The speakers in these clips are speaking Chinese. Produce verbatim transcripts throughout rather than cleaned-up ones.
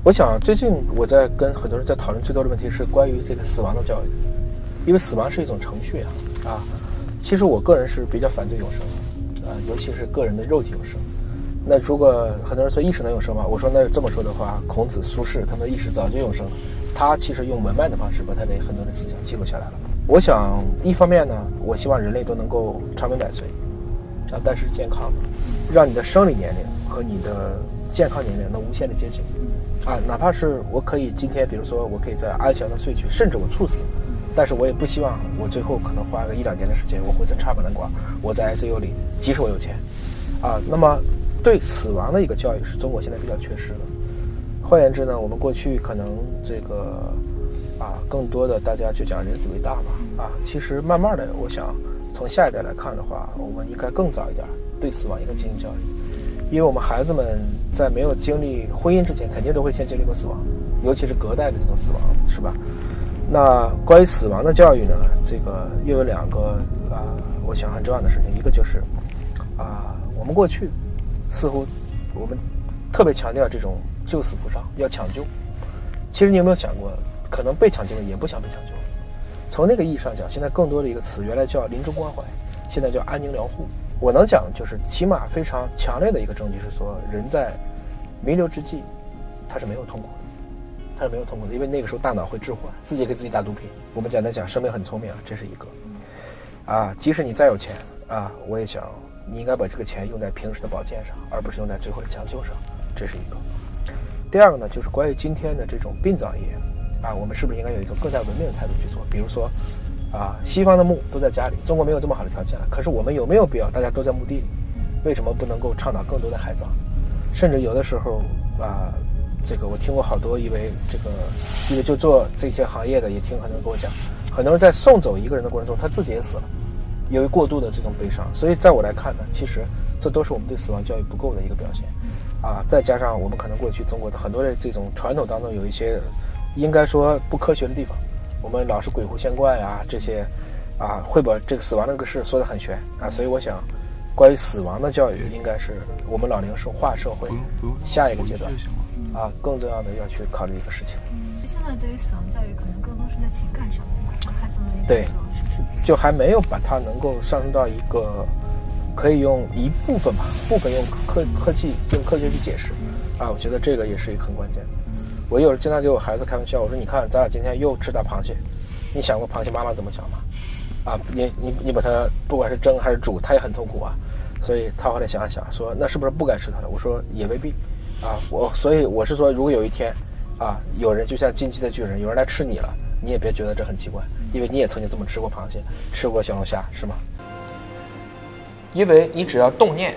我想最近我在跟很多人在讨论最多的问题是关于这个死亡的教育，因为死亡是一种程序啊啊。其实我个人是比较反对永生的啊，尤其是个人的肉体永生。那如果很多人说意识能永生吗？我说那这么说的话，孔子、苏轼他们的意识早就永生了，他其实用文脉的方式把他的很多的思想记录下来了。我想一方面呢，我希望人类都能够长命百岁啊，但是健康的，让你的生理年龄和你的健康年龄能无限的接近啊，哪怕是我可以今天比如说我可以在安详的睡去，甚至我猝死，但是我也不希望我最后可能花个一两年的时间我活在插满篮管，我在 I C U 里，即使我有钱啊。那么对死亡的一个教育是中国现在比较缺失的。换言之呢，我们过去可能这个啊更多的大家就讲人死为大嘛啊，其实慢慢的我想从下一代来看的话，我们应该更早一点对死亡应该进行教育，因为我们孩子们在没有经历婚姻之前肯定都会先经历过死亡，尤其是隔代的这种死亡，是吧？那关于死亡的教育呢，这个又有两个啊我想很重要的事情，一个就是啊我们过去似乎我们特别强调这种救死扶伤，要抢救。其实你有没有想过，可能被抢救的也不想被抢救。从那个意义上讲，现在更多的一个词原来叫临终关怀，现在叫安宁疗护。我能讲就是起码非常强烈的一个证据是说，人在弥留之际他是没有痛苦的，他是没有痛苦的，因为那个时候大脑会置换，自己给自己打毒品。我们简单讲生命很聪明啊，这是一个啊，即使你再有钱啊，我也想你应该把这个钱用在平时的保健上，而不是用在最后的抢救上，这是一个。第二个呢，就是关于今天的这种殡葬业啊，我们是不是应该有一种更加文明的态度去做？比如说啊，西方的墓都在家里，中国没有这么好的条件了，可是我们有没有必要大家都在墓地里？为什么不能够倡导更多的海葬？甚至有的时候啊，这个我听过好多因为这个因为就做这些行业的，也听很多人跟我讲，很多人在送走一个人的过程中，他自己也死了，由于过度的这种悲伤。所以在我来看呢，其实这都是我们对死亡教育不够的一个表现啊。再加上我们可能过去中国的很多的这种传统当中有一些应该说不科学的地方，我们老是鬼狐仙怪啊，这些啊会把这个死亡这个事说得很玄啊。所以我想关于死亡的教育应该是我们老龄化社会下一个阶段啊更重要的要去考虑一个事情。 现在对于死亡教育可能更多是在情感上面，孩子们的对，就还没有把它能够上升到一个可以用一部分吧，部分用科科技用科学去解释啊，我觉得这个也是一个很关键的。我有时经常给我孩子开玩笑，我说你看咱俩今天又吃大螃蟹，你想过螃蟹妈妈怎么想吗？啊，你你你把它不管是蒸还是煮，它也很痛苦啊。所以他后来想了想，说那是不是不该吃它了？我说也未必啊，我所以我是说，如果有一天啊，有人就像进击的巨人，有人来吃你了，你也别觉得这很奇怪，因为你也曾经这么吃过螃蟹，吃过小龙虾，是吗？因为你只要动念，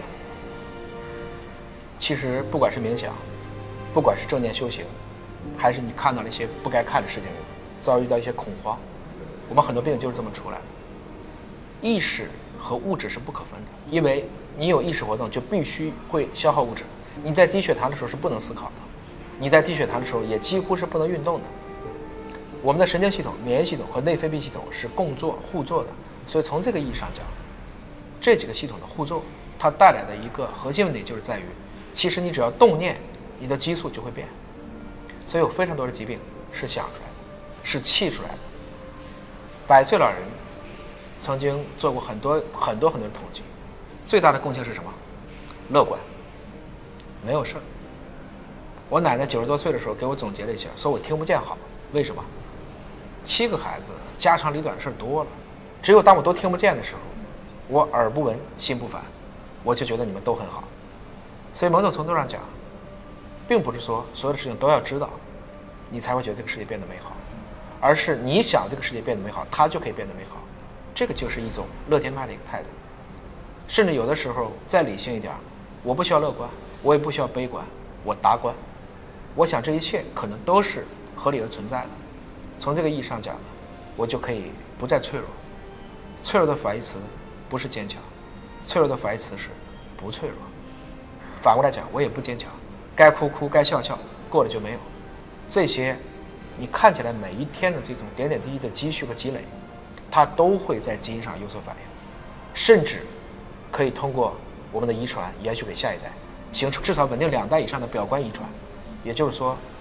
其实不管是冥想，不管是正念修行，还是你看到了一些不该看的事情，遭遇到一些恐慌，我们很多病就是这么出来的。意识和物质是不可分的，因为你有意识活动就必须会消耗物质。你在低血糖的时候是不能思考的，你在低血糖的时候也几乎是不能运动的。我们的神经系统、免疫系统和内分泌系统是共作互作的，所以从这个意义上讲，这几个系统的互作，它带来的一个核心问题就是在于，其实你只要动念，你的激素就会变。所以有非常多的疾病是想出来的，是气出来的。百岁老人曾经做过很多很多很多的统计，最大的共性是什么？乐观，没有事儿。我奶奶九十多岁的时候给我总结了一下，说我听不见好，为什么？七个孩子，家长里短的事多了，只有当我都听不见的时候，我耳不闻心不烦，我就觉得你们都很好。所以某种程度上讲，并不是说所有的事情都要知道，你才会觉得这个世界变得美好，而是你想这个世界变得美好，它就可以变得美好。这个就是一种乐天派的一个态度。甚至有的时候再理性一点，我不需要乐观，我也不需要悲观，我达观。我想这一切可能都是合理而存在的。从这个意义上讲呢，我就可以不再脆弱。脆弱的反义词不是坚强，脆弱的反义词是不脆弱。反过来讲，我也不坚强，该哭哭该笑笑，过了就没有。这些你看起来每一天的这种点点滴滴的积蓄和积累，它都会在基因上有所反应，甚至可以通过我们的遗传延续给下一代，形成至少稳定两代以上的表观遗传。也就是说，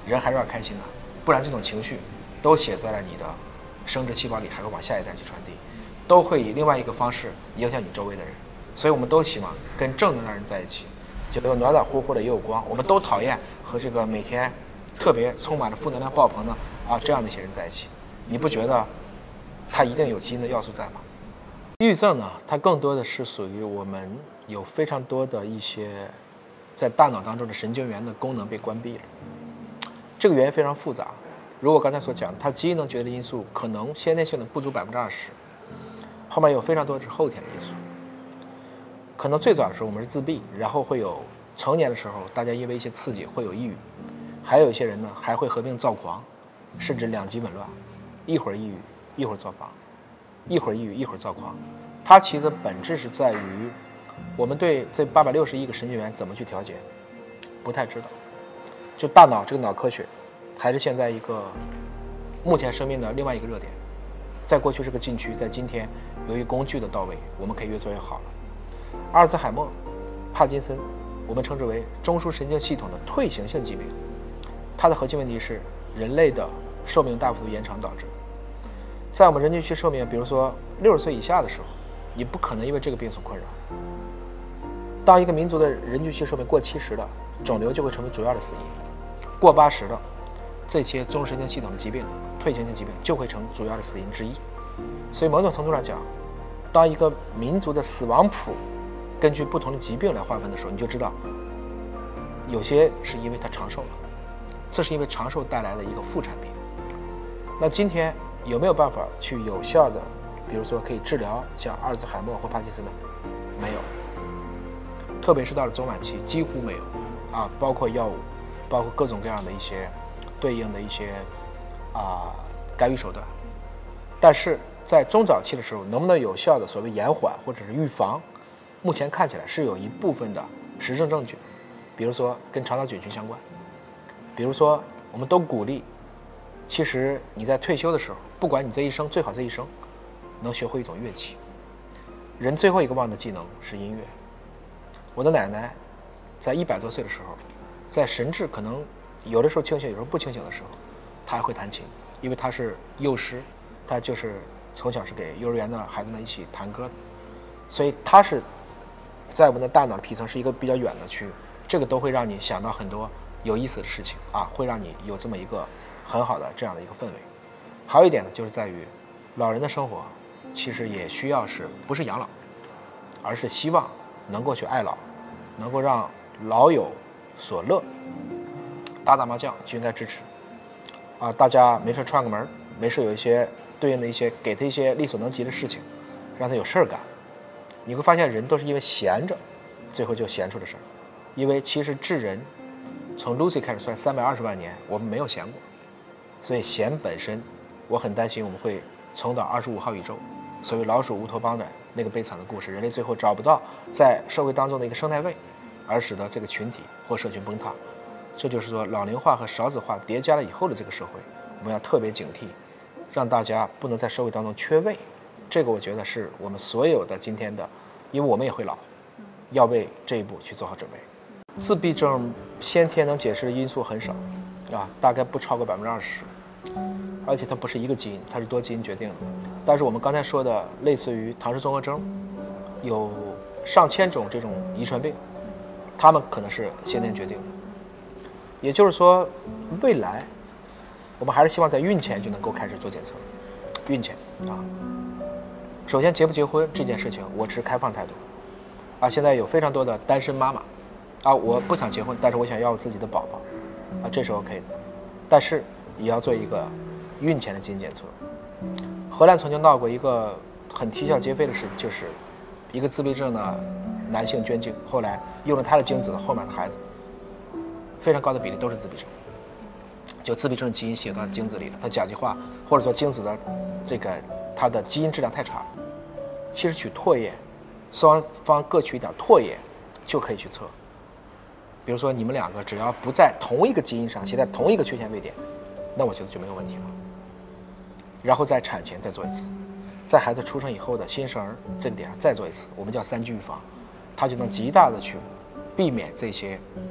人还是要开心的，不然这种情绪都写在了你的生殖细胞里，还会往下一代去传递，都会以另外一个方式影响你周围的人。所以我们都希望跟正能量人在一起，觉得暖暖乎乎的也有光。我们都讨厌和这个每天特别充满了负能量爆棚的啊这样的一些人在一起。你不觉得他一定有基因的要素在吗？抑郁症呢，它更多的是属于我们有非常多的一些在大脑当中的神经元的功能被关闭了。这个原因非常复杂，如我刚才所讲，它基因能决定的因素可能先天性的不足百分之二十，后面有非常多的是后天的因素。可能最早的时候我们是自闭，然后会有成年的时候大家因为一些刺激会有抑郁，还有一些人呢还会合并躁狂，甚至两极紊乱，一会儿抑郁一会儿躁狂，一会儿抑郁一会儿躁狂。它其实的本质是在于我们对这八百六十亿个神经元怎么去调节不太知道。就大脑这个脑科学还是现在一个目前生命的另外一个热点，在过去是个禁区，在今天由于工具的到位，我们可以越做越好了。阿尔兹海默、帕金森，我们称之为中枢神经系统的退行性疾病，它的核心问题是人类的寿命大幅度延长导致。在我们人均期寿命，比如说六十岁以下的时候，你不可能因为这个病所困扰。当一个民族的人均期寿命过七十了，肿瘤就会成为主要的死因；过八十了，这些中枢神经系统的疾病、退行性疾病就会成主要的死因之一。所以某种程度上讲，当一个民族的死亡谱根据不同的疾病来划分的时候，你就知道有些是因为它长寿了，这是因为长寿带来的一个副产品。那今天有没有办法去有效的，比如说可以治疗像阿尔兹海默或帕金森呢？没有，特别是到了中晚期几乎没有啊，包括药物，包括各种各样的一些对应的一些啊干预手段。但是在中早期的时候，能不能有效的所谓延缓或者是预防，目前看起来是有一部分的实证证据，比如说跟肠道菌群相关，比如说我们都鼓励，其实你在退休的时候，不管你这一生，最好这一生能学会一种乐器。人最后一个忘的技能是音乐。我的奶奶在一百多岁的时候，在神志可能有的时候清醒，有时候不清醒的时候，她还会弹琴，因为她是幼师，她就是从小是给幼儿园的孩子们一起弹歌的，所以她是在我们的大脑的皮层是一个比较远的区域，这个都会让你想到很多有意思的事情啊，会让你有这么一个很好的这样的一个氛围。还有一点呢，就是在于老人的生活其实也需要是不是养老，而是希望能够去爱老，能够让老有所乐。打打麻将就应该支持啊，大家没事串个门，没事有一些对应的一些给他一些力所能及的事情，让他有事儿干。你会发现人都是因为闲着，最后就闲出了事儿。因为其实智人从 Lucy 开始算三百二十万年，我们没有闲过，所以闲本身，我很担心我们会重蹈二十五号宇宙所谓老鼠乌托邦的那个悲惨的故事，人类最后找不到在社会当中的一个生态位，而使得这个群体或社群崩塌。这就是说老龄化和少子化叠加了以后的这个社会，我们要特别警惕，让大家不能在社会当中缺位。这个我觉得是我们所有的今天的，因为我们也会老，要为这一步去做好准备。自闭症先天能解释的因素很少啊，大概不超过百分之二十，而且它不是一个基因，它是多基因决定的。但是我们刚才说的类似于唐氏综合征，有上千种这种遗传病，它们可能是先天决定的。也就是说，未来我们还是希望在孕前就能够开始做检测。孕前啊，首先结不结婚这件事情，我持开放态度啊。现在有非常多的单身妈妈啊，我不想结婚，但是我想要自己的宝宝啊，这是 OK 的。但是也要做一个孕前的基因检测。荷兰曾经闹过一个很啼笑皆非的事情，就是一个自闭症的男性捐精，后来用了他的精子的后面的孩子，非常高的比例都是自闭症，就自闭症基因写到精子里了，它甲基化或者说精子的这个它的基因质量太差，其实取唾液，双方各取一点唾液就可以去测。比如说你们两个只要不在同一个基因上写在同一个缺陷位点，那我觉得就没有问题了。然后在产前再做一次，在孩子出生以后的新生儿这个点上再做一次，我们叫三级预防，它就能极大的去避免这些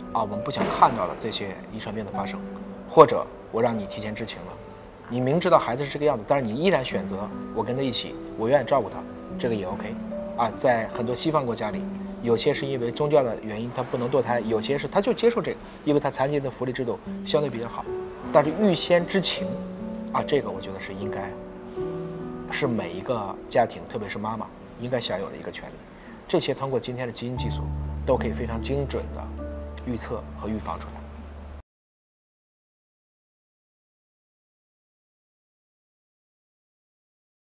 啊，我们不想看到的这些遗传病的发生，或者我让你提前知情了，你明知道孩子是这个样子，但是你依然选择我跟他一起，我愿意照顾他，这个也 OK 啊。在很多西方国家里，有些是因为宗教的原因他不能堕胎，有些是他就接受这个，因为他残疾人的福利制度相对比较好。但是预先知情啊，这个我觉得是应该，是每一个家庭，特别是妈妈应该享有的一个权利。这些通过今天的基因技术都可以非常精准的预测和预防出来。